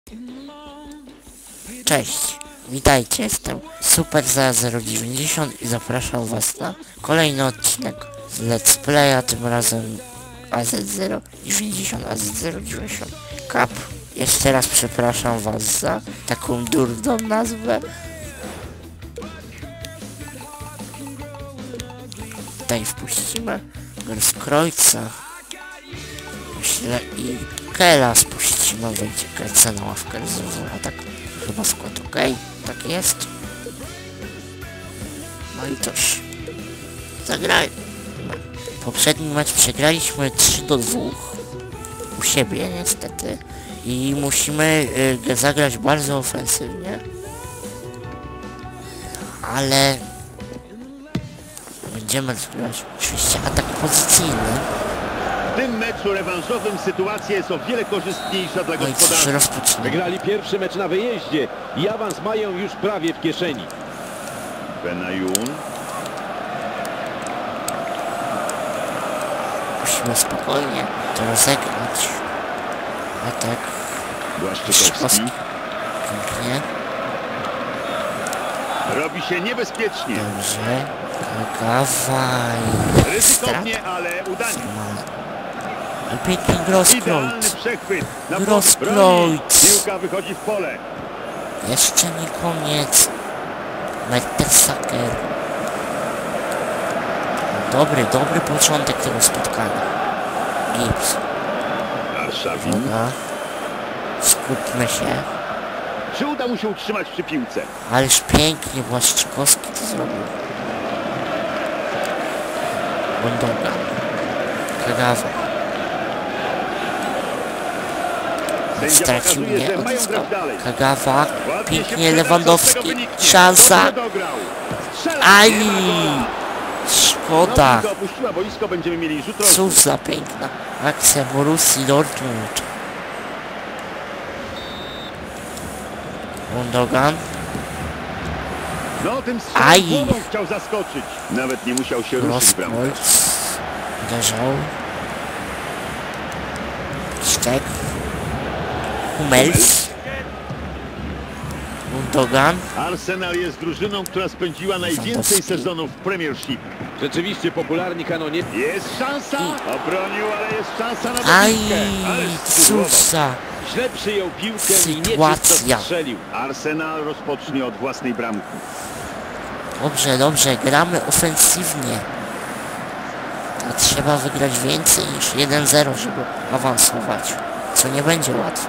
Cześć, witajcie, jestem Super090 i zapraszam was na kolejny odcinek z Let's Playa, tym razem AZ090, AZ090 Cup. Jeszcze raz przepraszam was za taką durną nazwę. Tutaj wpuścimy Grosskreutza, myślę, i Kela spuścimy, wejdzie Krece na ławkę rezerwową, tak chyba skład ok, tak jest. No i toż zagrajmy. Poprzedni mecz przegraliśmy 3-2 u siebie niestety i musimy zagrać bardzo ofensywnie, ale będziemy zgrać oczywiście atak pozycyjny. W tym meczu rewanżowym sytuacja jest o wiele korzystniejsza dla gospodarzy. Wygrali pierwszy mecz na wyjeździe i awans mają już prawie w kieszeni. Benayoun. Musimy spokojnie to rozegrać. Atak. Błaszczykowski. Pięknie. Robi się niebezpiecznie. Dobrze. Kagawaj. Ryzykownie, ale udanie. Pięknie Idealny Grosskreutz. przechwyt. Na Grosskreutz. Piłka wychodzi w pole. Jeszcze nie koniec. Mertesacker. Dobry początek tego spotkania. Gibbs. Arszawin. Uwaga. Skupmy się. Czy uda mu się utrzymać przy piłce? Ależ pięknie Błaszczykowski to zrobił. Bondoga. Kagawa. Sędzia Stracił pokazuje, mnie, że mają odzyskał. grać dalej. Kagawa. Ładnie Pięknie się Lewandowski. tego wyniknie. Szansa. Dobrze dograł. Strzela. Aj! Nie ma gola. Szkoda. Nogi opuściła boisko, będziemy mieli rzut rożny. Cóż za piękna akcja Borussii Dortmund. Gundogan. No tym strzałem Aj! głową chciał zaskoczyć. Nawet nie musiał się ruszyć bramkarz. Grosskreutz. Uderzał. Sztek. Hummels. Gundogan. Arsenal jest drużyną, która spędziła najwięcej Lewandowski. sezonów w Premiership. Rzeczywiście popularni kanonie. Jest szansa! Obronił, ale jest szansa na Aj! dobitkę. Ależ spróbował. Cóż za Źle przyjął piłkę i nieczysto sytuacja. strzelił. Arsenal rozpocznie od własnej bramki. Dobrze, gramy ofensywnie. A trzeba wygrać więcej niż 1-0, żeby awansować. Co nie będzie łatwe.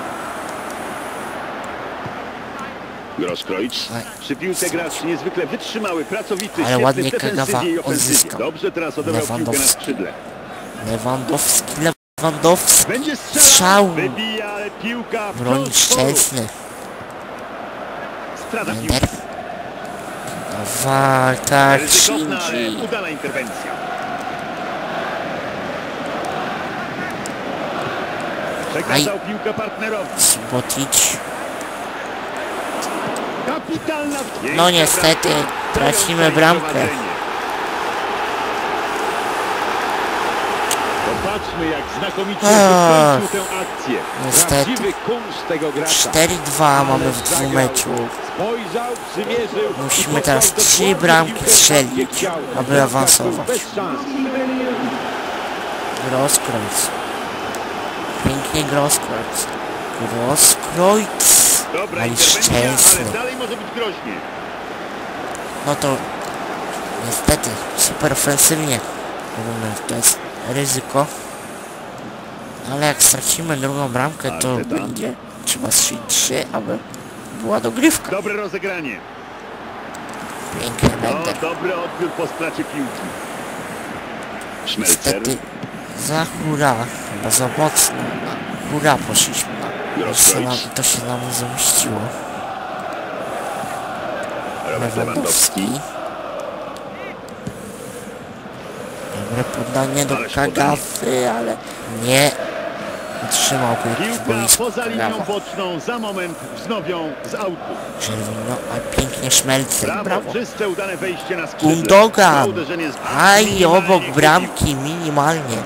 Grosskreutz. Aj. Przy piłce gracz niezwykle wytrzymały, pracowity, Ale świetny ładnie w defensywie Kagawa i ofensywie. odzyskał. Dobrze teraz odebrał piłkę na Lewandowski. skrzydle. Lewandowski. Będzie Strzał. strzelał, wybija, ale piłka Broni wciąż w polu. Szczęsny. Strata piłki. Bender. Walka Ryzykowna, ale Shinji. udana interwencja. Przekazał piłkę partnerowi. Subotic. Kapitalna. No niestety, tracimy bramkę. Popatrzmy, jak znakomicie Ach, wykończył tę akcję. Niestety. Prawdziwy kunszt tego gracza. 4-2 mamy w dwóch meczu. Spojrzał, przymierzył. Musimy teraz 3 bramki strzelić, aby awansować. Bez szans. Grosskreutz. Pięknie Grosskreutz. Grosskreutz. Dobra Ale interwencja, szczęsny. ale dalej może być groźnie. No to niestety super ofensywnie robimy, to jest ryzyko, ale jak stracimy drugą bramkę, to Arteta. będzie trzeba strzelić 3, aby była dogrywka. Dobre rozegranie. Piękny No, Bender. dobry odbiór po stracie piłki. Szmelcer. Niestety za hura, chyba za mocno na hura poszliśmy i to się nam zemściło. Robert Lewandowski. Lewandowski. Dobre podanie do Ależ Kagawy, ale nie utrzymał piłki w Piłka boisku. poza linią Kagawa. boczną, za moment wznowią z autu. Czerwono, a pięknie Szmelcer, brawo. Czyste, udane wejście na skrzydle. Gundogan. To uderzenie z Aj, minimalnie obok chybił. bramki, minimalnie.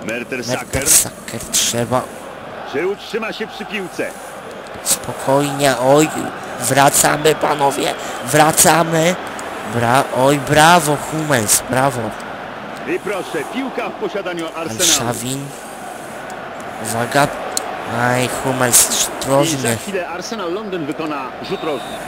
Mertesacker. Mertesacker trzeba. Czy utrzyma się przy piłce? Spokojnie, oj, wracamy panowie, wracamy. Oj, brawo Hummels, brawo. I proszę, piłka w posiadaniu Arsenalu. Szawin. Uwaga. Aj, Hummels, I za ostrożny. chwilę Arsenal Londyn wykona rzut rożny.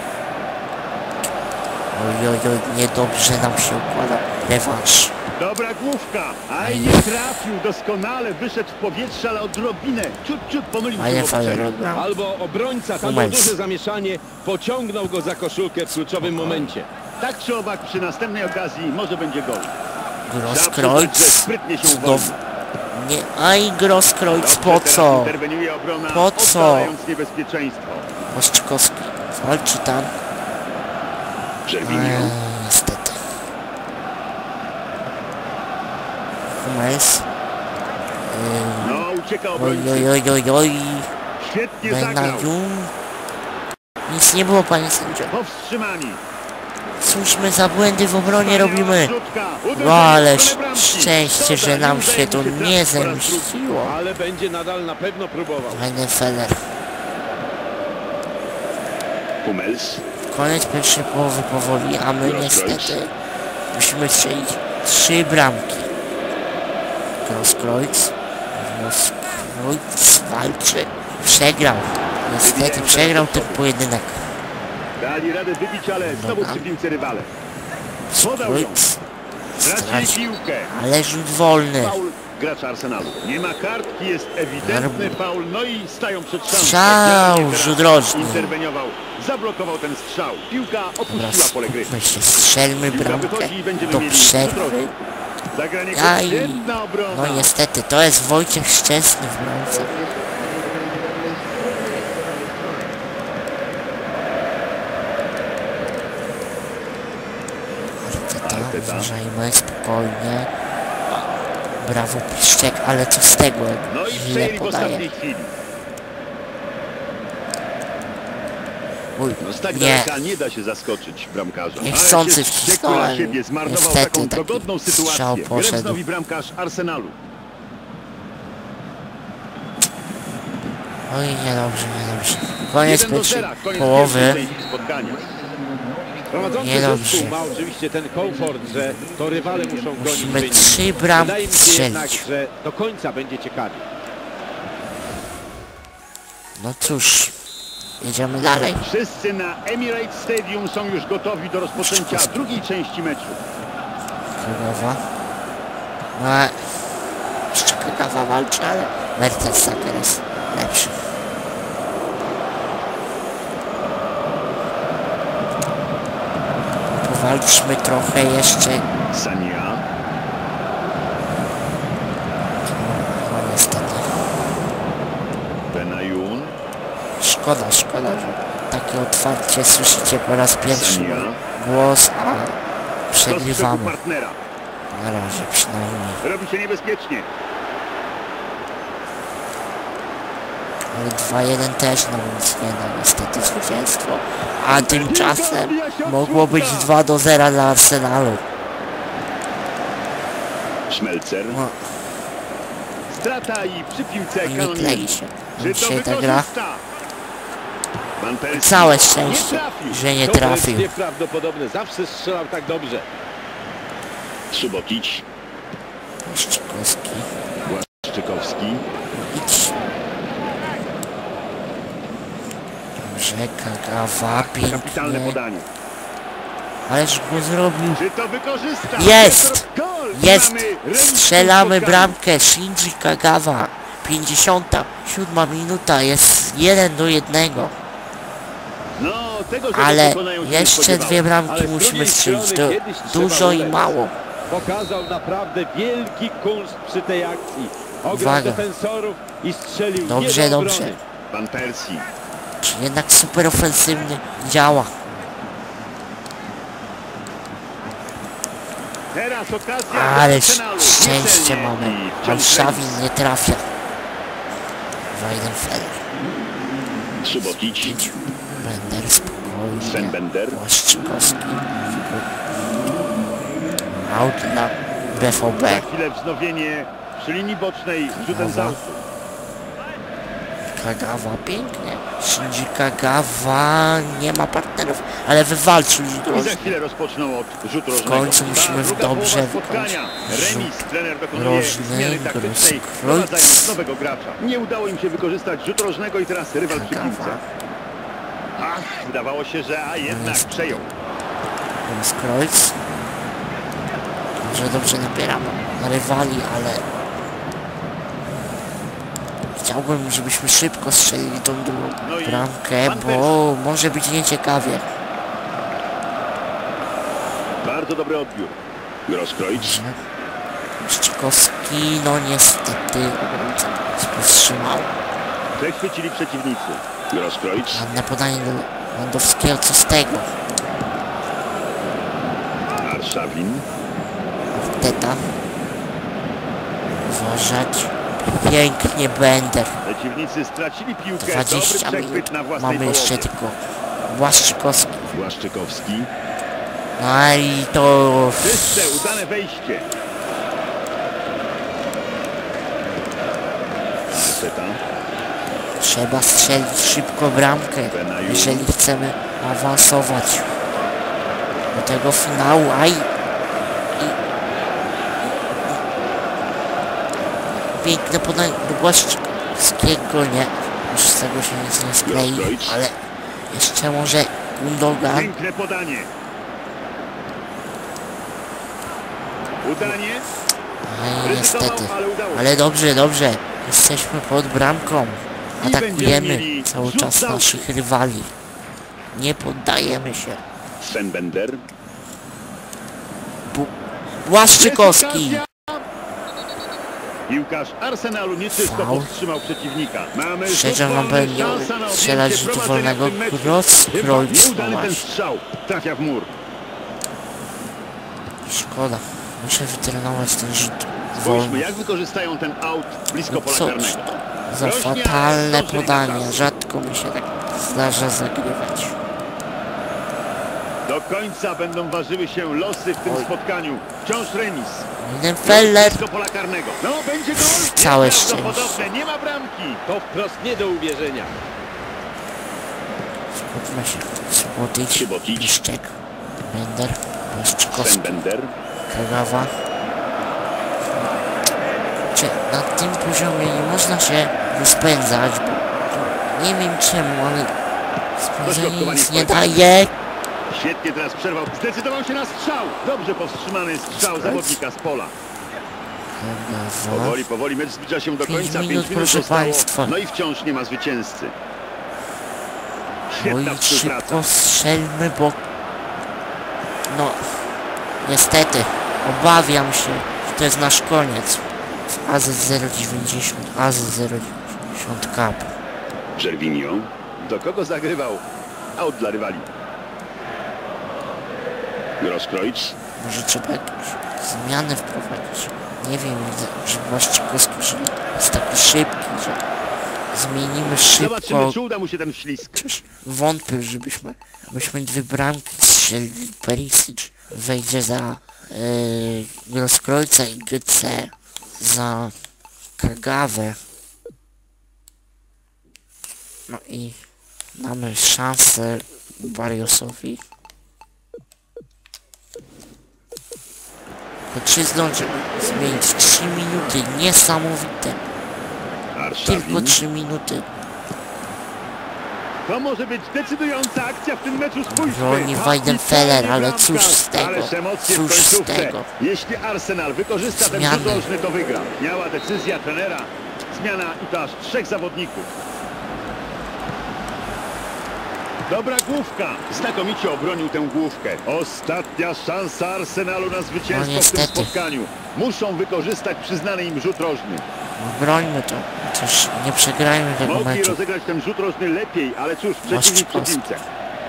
Oj, oj, oj, niedobrze nam się układa. Rewanż. Dobra główka, a i nie trafił doskonale, wyszedł w powietrze, ale odrobinę, ciut pomylił Fajnie, się w fajnie obronie. robią. Albo obrońca, tam było Hummels. duże zamieszanie, pociągnął go za koszulkę w kluczowym momencie. Tak czy owak, przy następnej okazji może będzie gol. Grosskreutz. Sprytnie się Znowu. uwolnił. Nie, aj, Grosskreutz, po Dobrze, teraz co? interweniuje obrona, Po co? oddalając niebezpieczeństwo. Płaszczykowski walczy tam. Żerwinio. Niestety. Hummels. No, ucieka Oj, obrońcy. oj, oj, oj, oj. Świetnie zagrał. Benaju. Nic nie było, panie sędzio. Powstrzymani. Cóż my za błędy w obronie Wspaniała robimy? wrzutka. No Uderzenie ależ w stronę bramki. szczęście, że Szkoda, nam nie się udaje to mu się nie trafić po raz drugi. zemściło. Ale będzie nadal na pewno próbował. Weinefeller. Hummels. Koniec pierwszej połowy powoli, a my niestety musimy strzelić 3 bramki. Grosskreutz. Grosskreutz walczy. Przegrał. Niestety przegrał ten pojedynek. Dali radę wybić, ale znowu przy piłce rywale. Podał ją. Grosskreutz Stracili stracił. piłkę. Ale rzut wolny. Faul gracza Arsenalu. Nie ma kartki, jest ewidentny faul, no i stają przed szansą. Strzał, Teraz rzut rożny. interweniował, zablokował ten strzał. Piłka opuściła Teraz pole gry. skupmy się, strzelmy Piłka bramkę wychodzi i będziemy do mieli rzut przerwy. rożny. Zagranie Aj. świetna obrona. No niestety, to jest Wojciech Szczęsny w bramce. Arteta, uważajmy, spokojnie. Brawo Piszczek, ale co z tego? No i Źle przejęli w podaje. ostatniej chwili. Uj, No z tak nie. daleka nie da się zaskoczyć bramkarza. Niechcący Ale się wściekł na wcisnąłem. siebie, zmarnował Niestety taką taki dogodną strzał sytuację. poszedł. Grebznowi bramkarz Arsenalu. Oj, niedobrze, niedobrze. Koniec 1 do pierwszej 0, koniec połowy. pierwszej części spotkania. Prowadzący Niedobrze. zespół ma oczywiście ten komfort, że to rywale muszą gonić Musimy wynik. 3 bramki Wydaje mi się jednak, strzelić. że do końca będzie ciekawie. No cóż, jedziemy dalej. Wszyscy na Emirates Stadium są już gotowi do rozpoczęcia drugiej części meczu. Królowa. No, jeszcze Kagawa walczy, ale Mertesacker jest lepszy. Powalczmy trochę jeszcze. Sania. No niestety. Benajun. Szkoda, że takie otwarcie słyszycie po raz pierwszy Sania. głos, a Dostrzegł przegrywamy. partnera. Na razie przynajmniej. Robi się niebezpiecznie. Ale 2-1 też nam nic nie da, niestety zwycięstwo. A tymczasem mogło być 2-0 dla Arsenalu. Schmelzer. No, Strata i przy piłce nie kanonier. klei się. Czy to Dzisiaj ta gra. wykorzysta? Van Persie. Całe Nie szczęście, trafił. że nie To wręcz trafił. nieprawdopodobne, zawsze strzelał tak dobrze. Subotic. Szczykowski. Błaszczykowski. Idź. Dobrze, Kagawa, Kapitalne pięknie. podanie. Ależ go zrobił. Czy to wykorzysta? Jest! Gol! Jest! Mamy remis w tym Strzelamy spotkaniu. bramkę. Shinji Kagawa. 57 minuta. Jest 1-1. No, tego, że Ale dokonają się nie jeszcze spodziewałem. 2 bramki Ale z musimy drugiej strzelić. strony To kiedyś trzeba dużo i ulec. mało. Pokazał naprawdę wielki kunszt przy tej akcji. Ograł Uwaga. defensorów i strzelił Dobrze, nie do dobrze. obrony. Van Persie. Czy jednak super ofensywny działa. Teraz okazja Ależ dla Arsenalu. szczęście Niecelnie mamy. i Ale wciąż Szawin remis. nie trafia. Weidenfeller. Subotic. Bender Sven spokojnie. Bender. Błaszczykowski. Out na BVB. Za chwilę wznowienie przy linii bocznej rzutem z autu. Kagawa pięknie. Shinji Kagawa nie ma partnerów, ale wywalczył rzut I za rożny. chwilę rozpoczną od rzutu W rożnego. końcu musimy Druga dobrze połowa wykonać spotkania. rzut Remis. Trener dokonuje rożny, zmiany taktycznej, Grosskreutz. wprowadzając nowego gracza. Nie udało im się wykorzystać rzutu rożnego i teraz rywal przy piłce. Kagawa. Ach, wydawało się, że jednak przejął. Grosskreutz. Dobrze napieramy na rywali, ale chciałbym, żebyśmy szybko strzelili tą drugą No i bramkę, Van bo może być nieciekawie. Bardzo dobry odbiór. Grosskreutz. Szczykowski, no niestety obrońca powstrzymał. Przechwycili przeciwnicy. Grosskreutz. Ładne podanie do Lewandowskiego, co z tego? Arszawin. Teta. Uważać. Pięknie Bender. Przeciwnicy stracili piłkę. 20 Dobry przechwyt minut. na własnej Mamy jeszcze połowie. tylko Błaszczykowski. Błaszczykowski. No i to... Czyste, udane wejście. Arteta. Trzeba strzelić szybko bramkę, Benayoun. jeżeli chcemy awansować do tego finału. Aj! Piękne podanie do Błaszczykowskiego, nie. Już z tego się nic nie sklei, Grosskreutz. ale jeszcze może Gundogan. Piękne podanie. Udanie. Aj, niestety. Ryzykował, ale udało się. Ale dobrze, dobrze. Jesteśmy pod bramką. I będziemy Atakujemy mieli cały rzut czas z autu. naszych rywali. Nie poddajemy się. Sven Bender. Błaszczykowski! Piłkarz Arsenalu nieczysto Faul. powstrzymał przeciwnika. Mamy Szczerze rzut mam wolny, pewnie szansa na strzelać objęcie rzutu prowadzenia w wolnego. tym meczu. Grosskreutz, Chyba no nieudany ten właśnie. strzał. Trafia w mur. Szkoda. Muszę wytrenować ten rzut Spójrzmy, wolny. jak wykorzystają ten aut blisko No pola cóż, karnego. za Groźnie, ale fatalne zdążyli na podanie. czas. Rzadko mi się tak zdarza zagrywać. Do końca będą ważyły się losy w tym Oj. spotkaniu. Wciąż remis. Lindenfeller. Blisko pola karnego. No, będzie gol. Całe Nieprawdopodobne, nie ma bramki. To wprost nie do uwierzenia. Skupmy się. Subotic. Subotic. Piszczek. Bender. Sven Błaszczykowski. Bender. Kagawa. Czy na tym poziomie nie można się rozpędzać, bo nie wiem czemu, ale spędzenie Dośrodkowanie nic nie w końcu. daje. Świetnie teraz przerwał. Zdecydował się na strzał. Dobrze powstrzymany strzał zawodnika z pola. Kagawa. Powoli mecz zbliża się do 5 końca. minut, 5 minut proszę zostało. państwa. No i wciąż nie ma zwycięzcy. Oj, Świetna współpraca. szybko strzelmy, bo... No, niestety, obawiam się, że to jest nasz koniec. W AZ090, AZ090 Cup. Gervinho. Do kogo zagrywał? Aut dla rywali. Grosskreutz. Może trzeba jakieś zmiany wprowadzić. Nie wiem, że Błaszczykowski jest taki szybki, że zmienimy szybko. Zobaczymy, czy uda mu się ten ślizg. Przecież wątpię, żebyśmy dwie bramki strzelili. Perisic wejdzie za Grosskreutza i GC za Kagawę. No i mamy szansę Barriosowi. To czy zdążymy zmienić 3 minuty? Niesamowite. Tylko Arszawin. 3 minuty. To może być decydująca akcja w tym meczu. Spójrzmy. Broni Weidenfeller, ale cóż z tego? Ależ emocje w Cóż z końcówce. tego? Jeśli Arsenal wykorzysta ten Zmiany. rzut rożny, to wygra. Miała decyzja trenera. Zmiana i to aż 3 zawodników. Dobra główka. Znakomicie obronił tę główkę. Ostatnia szansa Arsenalu na zwycięstwo w tym niestety. spotkaniu. Muszą wykorzystać przyznany im rzut rożny. Brońmy to. Chociaż nie przegrajmy tego Mogli meczu. rozegrać ten rzut rożny lepiej, ale cóż, przeciwnik przy Błaszczykowski. piłce.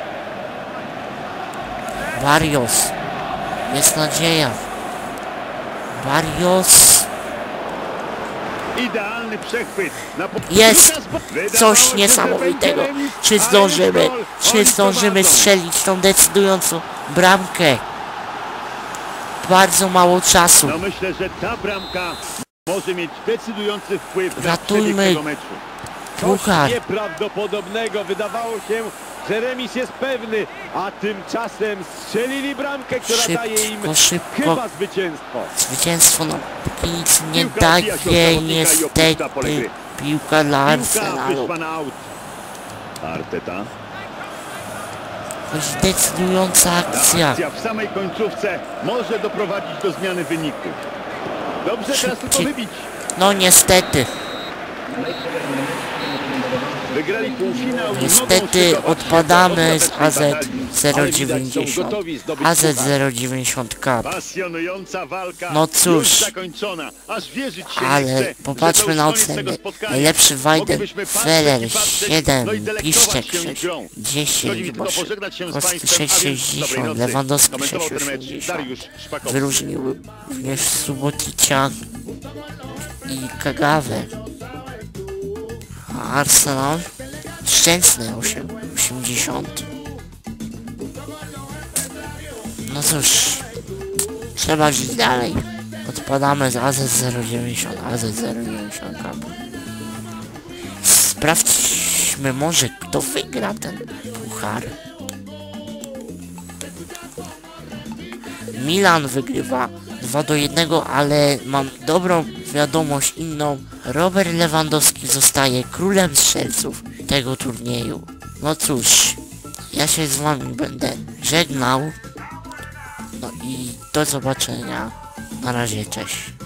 Barrios. Jest nadzieja. Barrios. Idealny przechwyt. Jest Wydawało coś się, że niesamowitego. będzie remis, Czy ale zdążymy? jest gol. Czy Oni zdążymy prowadzą. strzelić tą decydującą bramkę? Bardzo mało czasu. No myślę, że ta bramka może mieć decydujący wpływ na Ratujmy przebieg tego meczu. puchar. Coś nieprawdopodobnego. Wydawało się, że remis jest pewny, a tymczasem strzelili bramkę, która daje im Szybko. chyba zwycięstwo. Zwycięstwo no póki nic nie Piłka odbija się od daje zawodnika i niestety. opuszcza pole gry. Piłka dla Piłka Arsenalu. wyszła na aut. Arteta. Choć decydująca akcja. Akcja w samej końcówce może doprowadzić do zmiany wyniku. Dobrze, teraz tylko wybić. No niestety. Wygrali półfinał i mogą Niestety szykować się odpadamy do z AZ ostatecznej batalii. 090. AZ 090 Cup. Pasjonująca walka No cóż. już zakończona, aż wierzyć się nie Ale chce, popatrzmy że to na już koniec tego oceny. spotkania. Najlepszy Wajden, Moglibyśmy patrzeć Feller i patrzeć, 7, no i delektować Piszczek się 6, grą. Chodzi mi 10, tylko pożegnać się z Kosty państwem, a więc dobrej 6,60, nocy. Lewandowski Komentował ten mecz 6,80. Dariusz Szpakowski. Wyróżnił również Suboticia i Kagawę. A Arsenal szczęsny 80. No cóż, trzeba iść dalej. Odpadamy z AZ 090, AZ 090 Cup. Sprawdźmy może kto wygra ten puchar. Milan wygrywa 2-1, ale mam dobrą wiadomość inną. Robert Lewandowski zostaje królem strzelców tego turnieju. No cóż, ja się z wami będę żegnał. No i do zobaczenia. Na razie, cześć.